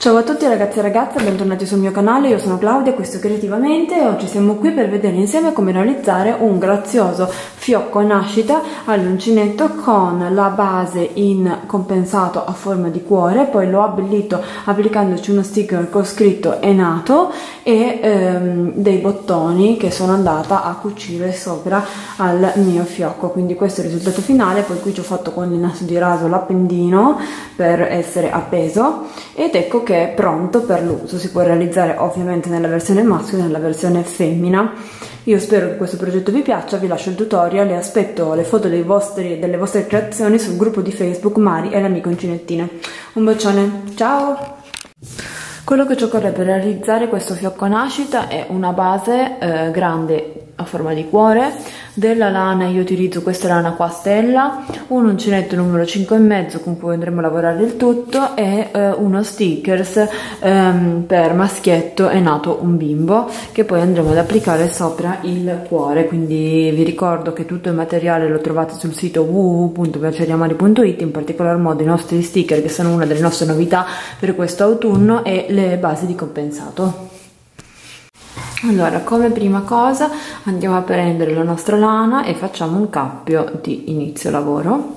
Ciao a tutti ragazzi e ragazze, bentornati sul mio canale, io sono Claudia, questo è Creativamente e oggi siamo qui per vedere insieme come realizzare un grazioso fiocco nascita all'uncinetto con la base in compensato a forma di cuore, poi l'ho abbellito applicandoci uno sticker con scritto "È nato" e dei bottoni che sono andata a cucire sopra al mio fiocco, quindi questo è il risultato finale. Poi qui ci ho fatto con il nastro di raso l'appendino per essere appeso ed ecco che è pronto per l'uso. Si può realizzare ovviamente nella versione maschio e nella versione femmina. Io spero che questo progetto vi piaccia, vi lascio il tutorial e aspetto le foto delle vostre creazioni sul gruppo di Facebook Mari e le amiche uncinettine. Un bacione, ciao! Quello che ci occorre per realizzare questo fiocco nascita è una base grande a forma di cuore, della lana io utilizzo questa lana qua stella, un uncinetto numero 5,5 con cui andremo a lavorare il tutto e uno stickers per maschietto "È nato un bimbo", che poi andremo ad applicare sopra il cuore. Quindi vi ricordo che tutto il materiale lo trovate sul sito www.merceriamari.it, in particolar modo i nostri sticker che sono una delle nostre novità per questo autunno e le basi di compensato. Allora, come prima cosa andiamo a prendere la nostra lana e facciamo un cappio di inizio lavoro.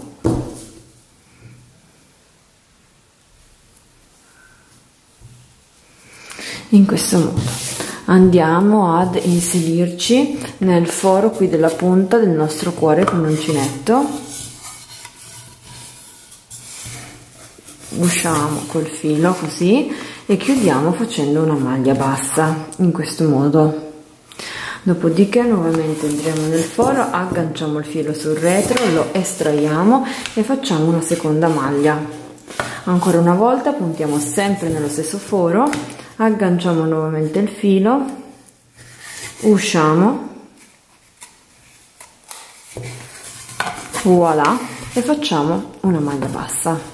In questo modo andiamo ad inserirci nel foro qui della punta del nostro cuore con l'uncinetto, usciamo col filo così e chiudiamo facendo una maglia bassa in questo modo. Dopodiché nuovamente entriamo nel foro, agganciamo il filo sul retro, lo estraiamo e facciamo una seconda maglia. Ancora una volta puntiamo sempre nello stesso foro, agganciamo nuovamente il filo, usciamo, voilà, e facciamo una maglia bassa.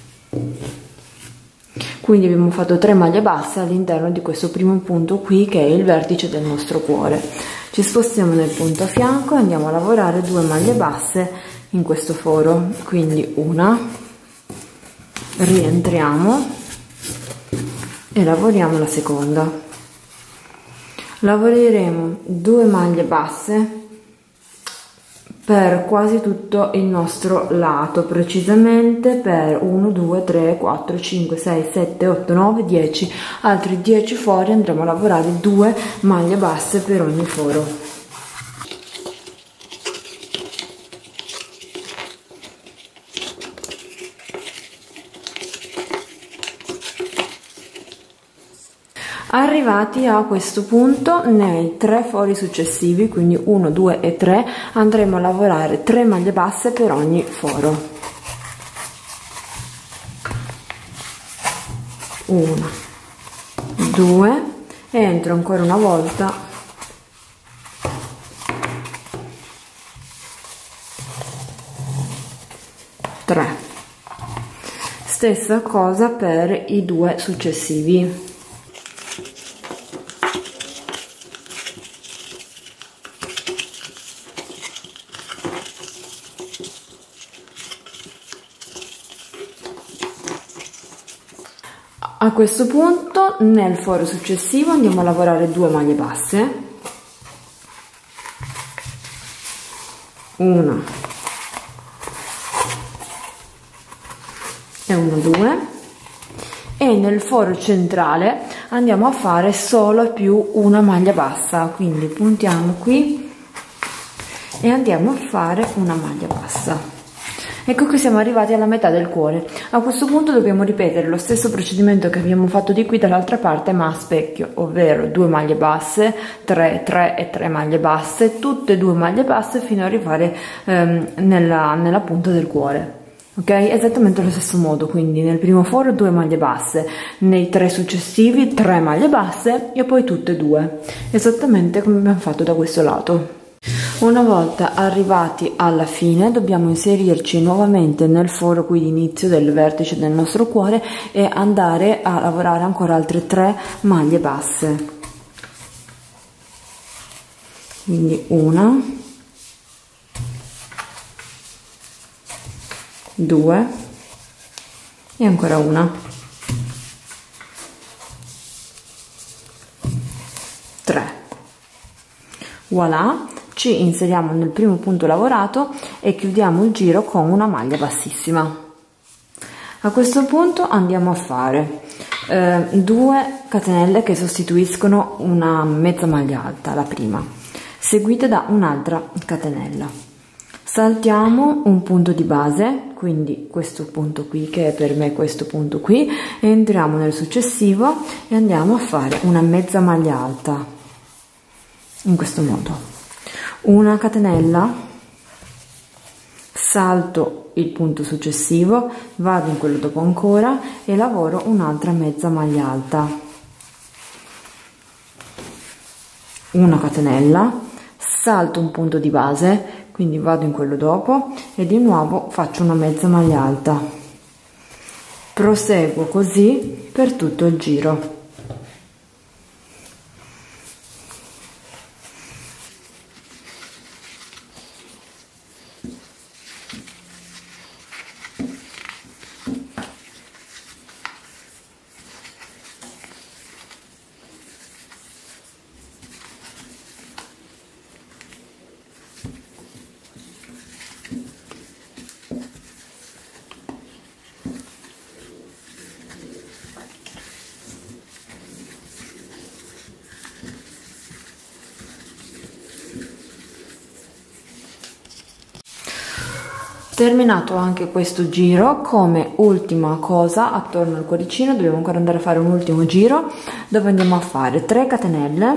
Quindi abbiamo fatto 3 maglie basse all'interno di questo primo punto qui, che è il vertice del nostro cuore. Ci spostiamo nel punto a fianco e andiamo a lavorare 2 maglie basse in questo foro, quindi una, rientriamo e lavoriamo la seconda. Lavoreremo 2 maglie basse per quasi tutto il nostro lato, precisamente per 1, 2, 3, 4, 5, 6, 7, 8, 9, 10, altri 10 fori andremo a lavorare 2 maglie basse per ogni foro. Arrivati a questo punto, nei 3 fori successivi, quindi 1, 2 e 3, andremo a lavorare 3 maglie basse per ogni foro. 1, 2 e entro ancora una volta, 3. Stessa cosa per i 2 successivi. A questo punto nel foro successivo andiamo a lavorare 2 maglie basse, 1 e 1, 2, e nel foro centrale andiamo a fare solo più una maglia bassa, quindi puntiamo qui e andiamo a fare una maglia bassa. Ecco che siamo arrivati alla metà del cuore. A questo punto dobbiamo ripetere lo stesso procedimento che abbiamo fatto di qui dall'altra parte, ma a specchio, ovvero 2 maglie basse, 3, 3 e 3 maglie basse, tutte 2 maglie basse fino ad arrivare nella punta del cuore. Ok? Esattamente allo stesso modo, quindi nel primo foro 2 maglie basse, nei 3 successivi 3 maglie basse e poi tutte e 2, esattamente come abbiamo fatto da questo lato. Una volta arrivati alla fine dobbiamo inserirci nuovamente nel foro qui di inizio del vertice del nostro cuore e andare a lavorare ancora altre 3 maglie basse, quindi 1, 2 e ancora una. 3. Voilà, ci inseriamo nel primo punto lavorato e chiudiamo il giro con una maglia bassissima. A questo punto andiamo a fare 2 catenelle che sostituiscono una mezza maglia alta, la prima, seguite da un'altra catenella. Saltiamo un punto di base, quindi questo punto qui, che è per me questo punto qui, e entriamo nel successivo e andiamo a fare una mezza maglia alta, in questo modo. Una catenella, salto il punto successivo, vado in quello dopo ancora e lavoro un'altra mezza maglia alta, una catenella, salto un punto di base, quindi vado in quello dopo e di nuovo faccio una mezza maglia alta. Proseguo così per tutto il giro. Terminato anche questo giro, come ultima cosa attorno al cuoricino dobbiamo ancora andare a fare un ultimo giro dove andiamo a fare 3 catenelle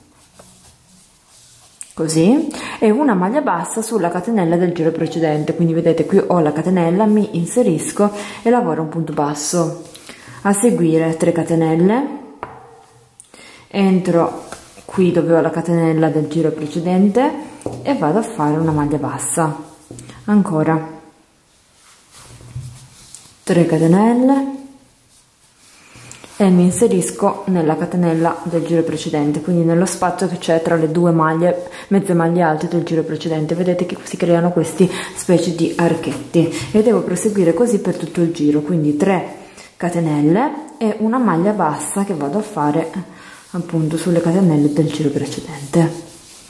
così e una maglia bassa sulla catenella del giro precedente. Quindi vedete, qui ho la catenella, mi inserisco e lavoro un punto basso. A seguire 3 catenelle, entro qui dove ho la catenella del giro precedente e vado a fare una maglia bassa. Ancora 3 catenelle e mi inserisco nella catenella del giro precedente, quindi nello spazio che c'è tra le 2 maglie, mezze maglie alte del giro precedente. Vedete che si creano questi specie di archetti e devo proseguire così per tutto il giro, quindi 3 catenelle e una maglia bassa che vado a fare appunto sulle catenelle del giro precedente.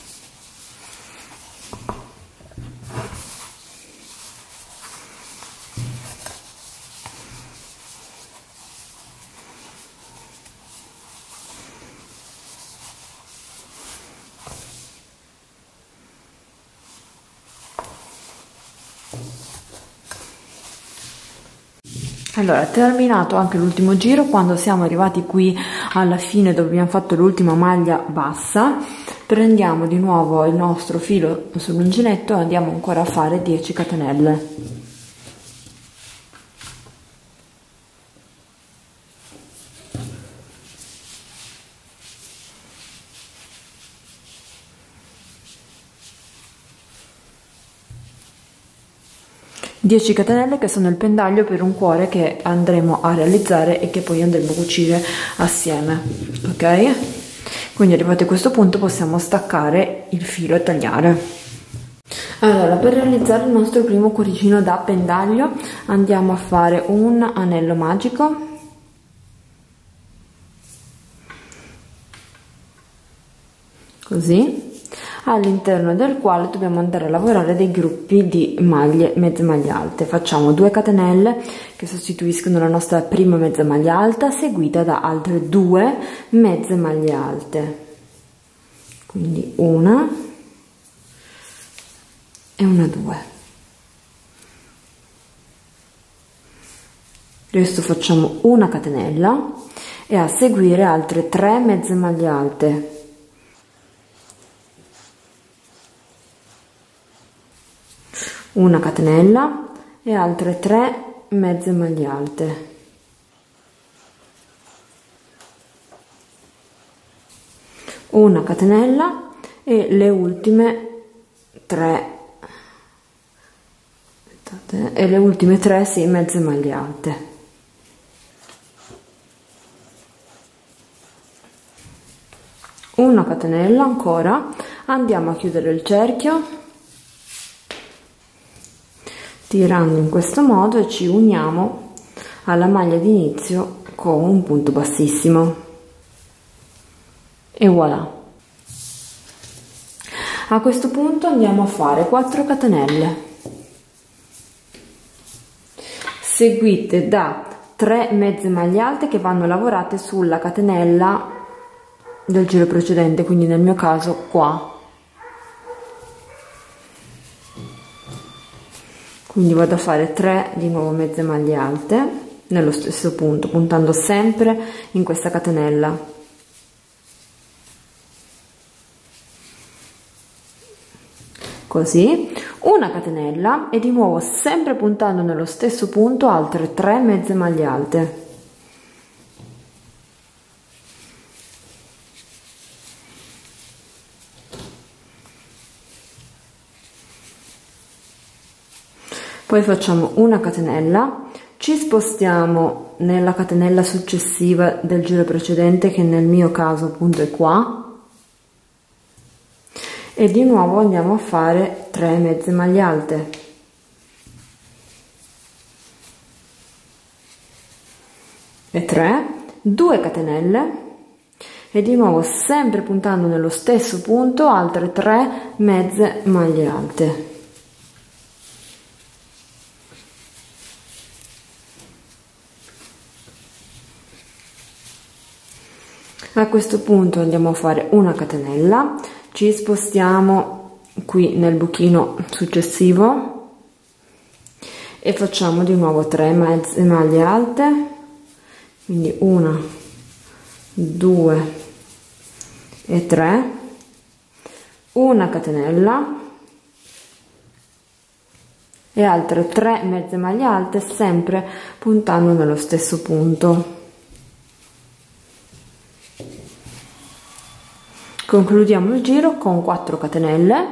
Allora, terminato anche l'ultimo giro, quando siamo arrivati qui alla fine dove abbiamo fatto l'ultima maglia bassa, prendiamo di nuovo il nostro filo sull'uncinetto e andiamo ancora a fare 10 catenelle. Catenelle che sono il pendaglio per un cuore che andremo a realizzare e che poi andremo a cucire assieme, ok? Quindi arrivati a questo punto possiamo staccare il filo e tagliare. Allora, per realizzare il nostro primo cuoricino da pendaglio andiamo a fare un anello magico, così, all'interno del quale dobbiamo andare a lavorare dei gruppi di maglie, mezze maglie alte. Facciamo 2 catenelle che sostituiscono la nostra prima mezza maglia alta, seguita da altre 2 mezze maglie alte, quindi una e una 2. Adesso facciamo una catenella e a seguire altre 3 mezze maglie alte, una catenella e altre 3 mezze maglie alte, una catenella e le ultime 3 sì, mezze maglie alte. Una catenella ancora, andiamo a chiudere il cerchio tirando in questo modo e ci uniamo alla maglia di inizio con un punto bassissimo e voilà. A questo punto andiamo a fare 4 catenelle seguite da 3 mezze maglie alte che vanno lavorate sulla catenella del giro precedente, quindi nel mio caso qua. Quindi vado a fare 3 di nuovo mezze maglie alte nello stesso punto, puntando sempre in questa catenella. Così, una catenella e di nuovo sempre puntando nello stesso punto altre 3 mezze maglie alte. Poi facciamo una catenella, ci spostiamo nella catenella successiva del giro precedente, che nel mio caso appunto è qua, e di nuovo andiamo a fare 3 mezze maglie alte. E 3, 2 catenelle e di nuovo sempre puntando nello stesso punto altre 3 mezze maglie alte. A questo punto andiamo a fare una catenella, ci spostiamo qui nel buchino successivo e facciamo di nuovo 3 mezze maglie alte, quindi 1, 2 e 3, una catenella e altre 3 mezze maglie alte sempre puntando nello stesso punto. Concludiamo il giro con 4 catenelle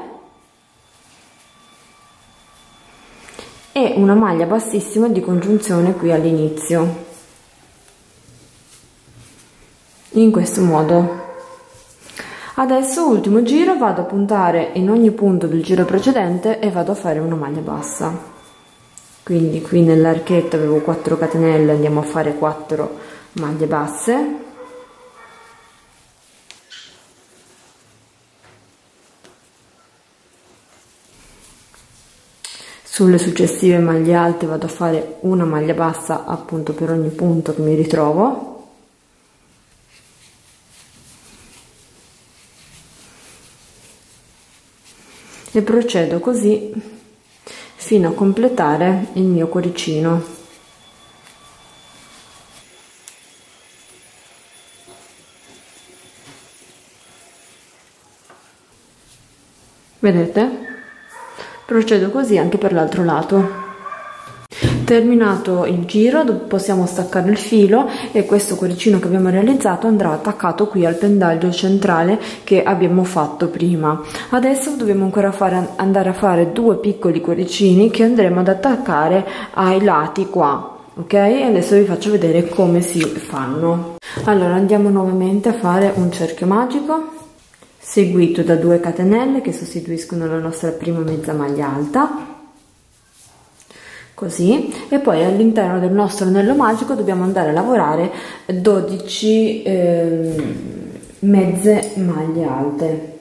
e una maglia bassissima di congiunzione qui all'inizio, in questo modo. Adesso ultimo giro, vado a puntare in ogni punto del giro precedente e vado a fare una maglia bassa. Quindi qui nell'archetto avevo 4 catenelle, andiamo a fare 4 maglie basse. Sulle successive maglie alte vado a fare una maglia bassa appunto per ogni punto che mi ritrovo. E procedo così fino a completare il mio cuoricino. Vedete? Procedo così anche per l'altro lato. Terminato il giro possiamo staccare il filo e questo cuoricino che abbiamo realizzato andrà attaccato qui al pendaglio centrale che abbiamo fatto prima. Adesso dobbiamo ancora andare a fare 2 piccoli cuoricini che andremo ad attaccare ai lati qua, ok? E adesso vi faccio vedere come si fanno. Allora andiamo nuovamente a fare un cerchio magico seguito da 2 catenelle che sostituiscono la nostra prima mezza maglia alta, così, e poi all'interno del nostro anello magico dobbiamo andare a lavorare 12 mezze maglie alte.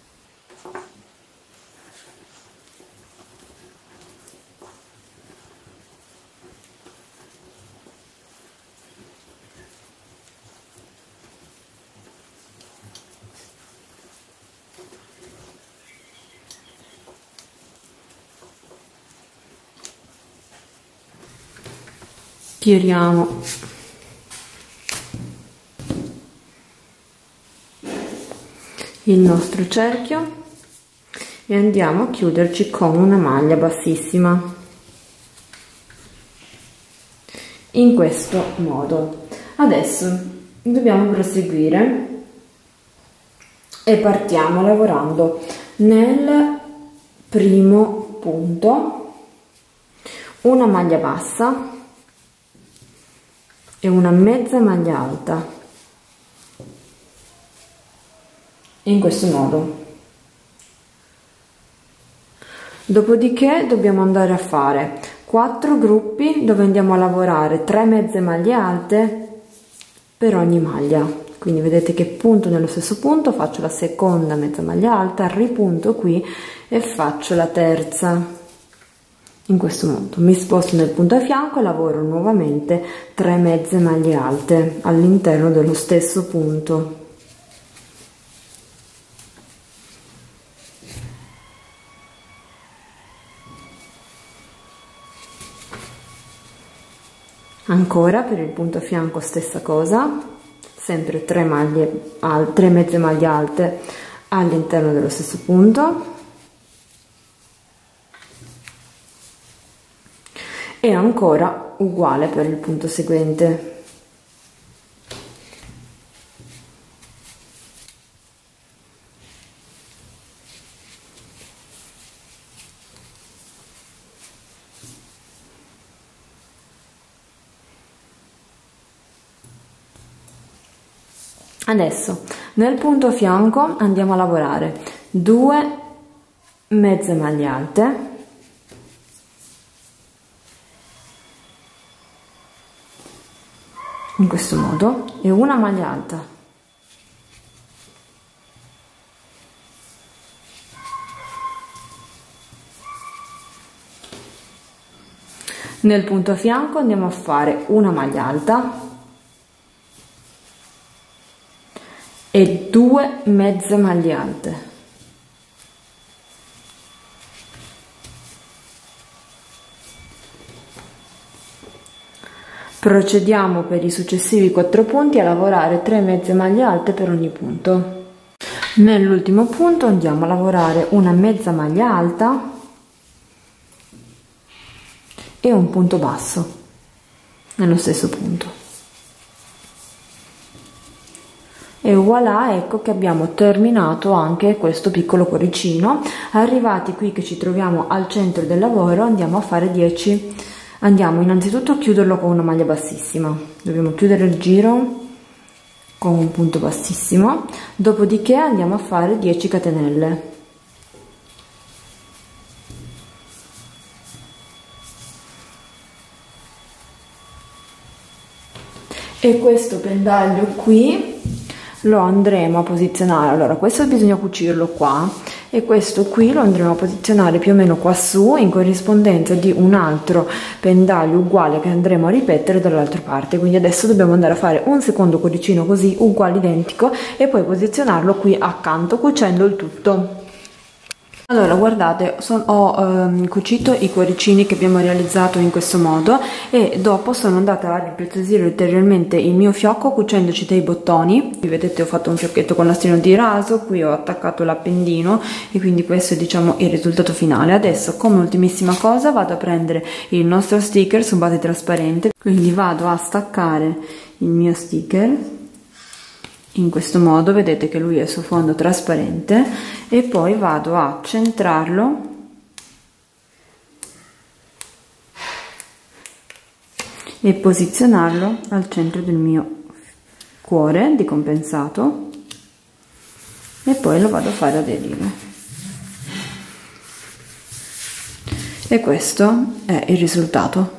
Tiriamo il nostro cerchio e andiamo a chiuderci con una maglia bassissima in questo modo. Adesso dobbiamo proseguire e partiamo lavorando nel primo punto una maglia bassa e una mezza maglia alta in questo modo. Dopodiché dobbiamo andare a fare 4 gruppi dove andiamo a lavorare 3 mezze maglie alte per ogni maglia, quindi vedete che punto nello stesso punto, faccio la seconda mezza maglia alta, ripunto qui e faccio la terza. In questo modo mi sposto nel punto a fianco e lavoro nuovamente 3 mezze maglie alte all'interno dello stesso punto. Ancora per il punto a fianco stessa cosa, sempre 3 mezze maglie alte all'interno dello stesso punto. E ancora uguale per il punto seguente. Adesso nel punto a fianco andiamo a lavorare 2 mezze maglie alte, in questo modo, e una maglia alta. Nel punto a fianco andiamo a fare una maglia alta e 2 mezze maglie alte. Procediamo per i successivi 4 punti a lavorare 3 mezze maglie alte per ogni punto. Nell'ultimo punto andiamo a lavorare una mezza maglia alta e un punto basso nello stesso punto. E voilà, ecco che abbiamo terminato anche questo piccolo cuoricino. Arrivati qui che ci troviamo al centro del lavoro, andiamo a fare 10. Andiamo innanzitutto a chiuderlo con una maglia bassissima, dobbiamo chiudere il giro con un punto bassissimo, dopodiché andiamo a fare 10 catenelle. E questo pendaglio qui lo andremo a posizionare, allora questo bisogna cucirlo qua e questo qui lo andremo a posizionare più o meno qua su in corrispondenza di un altro pendaglio uguale che andremo a ripetere dall'altra parte. Quindi adesso dobbiamo andare a fare un secondo cuoricino così uguale, identico, e poi posizionarlo qui accanto cucendo il tutto. Allora guardate, ho cucito i cuoricini che abbiamo realizzato in questo modo e dopo sono andata a ripreziosire ulteriormente il mio fiocco cucendoci dei bottoni. Qui vedete ho fatto un fiocchetto con nastino di raso, qui ho attaccato l'appendino e quindi questo è diciamo il risultato finale. Adesso come ultimissima cosa vado a prendere il nostro sticker su base trasparente, quindi vado a staccare il mio sticker in questo modo, vedete che lui è su fondo trasparente, e poi vado a centrarlo e posizionarlo al centro del mio cuore di compensato e poi lo vado a fare aderire. E questo è il risultato.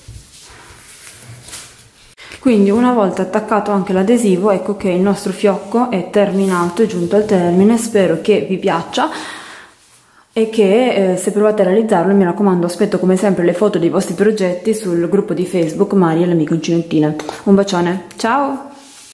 Quindi una volta attaccato anche l'adesivo, ecco che il nostro fiocco è terminato, è giunto al termine. Spero che vi piaccia e che se provate a realizzarlo, mi raccomando, aspetto come sempre le foto dei vostri progetti sul gruppo di Facebook Mari e l'amica uncinettina. Un bacione, ciao!